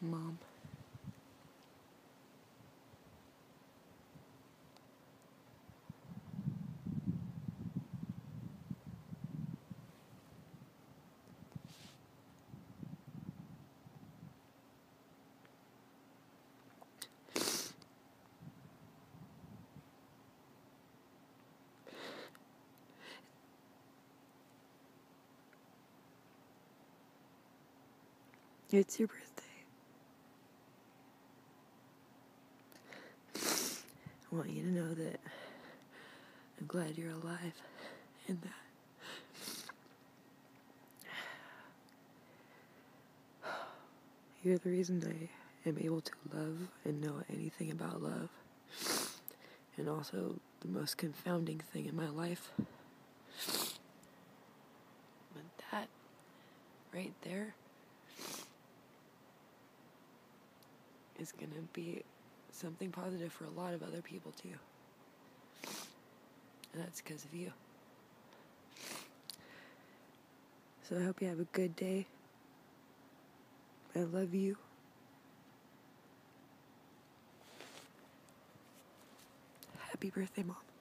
Mom. It's your birthday. I want you to know that I'm glad you're alive and that you're the reason I am able to love and know anything about love. And also the most confounding thing in my life. But that right there is gonna be something positive for a lot of other people too. And that's because of you. So I hope you have a good day. I love you. Happy birthday, Mom.